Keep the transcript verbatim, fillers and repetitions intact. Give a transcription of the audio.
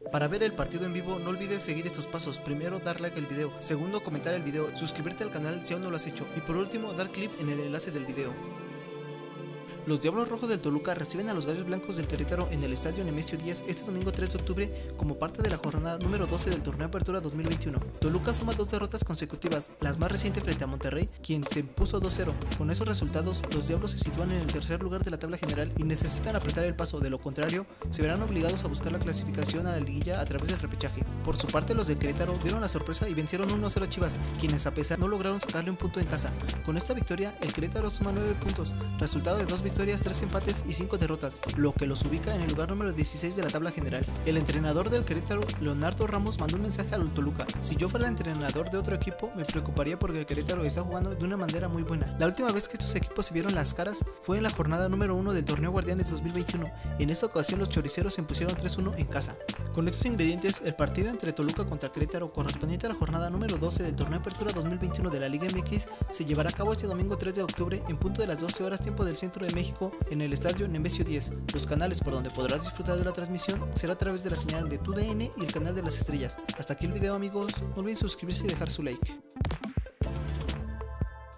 Para ver el partido en vivo no olvides seguir estos pasos. Primero dar like al video, segundo comentar el video, suscribirte al canal si aún no lo has hecho y por último dar clic en el enlace del video. Los Diablos Rojos del Toluca reciben a los Gallos Blancos del Querétaro en el Estadio Nemesio diez este domingo tres de octubre como parte de la jornada número doce del Torneo Apertura dos mil veintiuno. Toluca suma dos derrotas consecutivas, las más recientes frente a Monterrey, quien se impuso dos cero. Con esos resultados, los Diablos se sitúan en el tercer lugar de la tabla general y necesitan apretar el paso, de lo contrario, se verán obligados a buscar la clasificación a la liguilla a través del repechaje. Por su parte, los de Querétaro dieron la sorpresa y vencieron uno cero a Chivas, quienes a pesar no lograron sacarle un punto en casa. Con esta victoria, el Querétaro suma nueve puntos, resultado de dos victorias, tres empates y cinco derrotas, lo que los ubica en el lugar número dieciséis de la tabla general. El entrenador del Querétaro, Leonardo Ramos, mandó un mensaje al Toluca: si yo fuera el entrenador de otro equipo, me preocuparía porque el Querétaro está jugando de una manera muy buena. La última vez que estos equipos se vieron las caras fue en la jornada número uno del Torneo Guardianes dos mil veintiuno. En esta ocasión los choriceros se impusieron tres uno en casa. Con estos ingredientes, el partido entre Toluca contra Querétaro, correspondiente a la jornada número doce del Torneo Apertura dos mil veintiuno de la Liga M X, se llevará a cabo este domingo tres de octubre en punto de las doce horas tiempo del centro de México en el Estadio Nemesio diez. Los canales por donde podrás disfrutar de la transmisión será a través de la señal de TUDN y el canal de las estrellas. Hasta aquí el video, amigos, no olviden suscribirse y dejar su like.